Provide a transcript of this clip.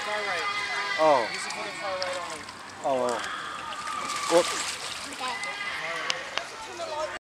far right. Oh. Use it for the far right only. Oh. Whoops.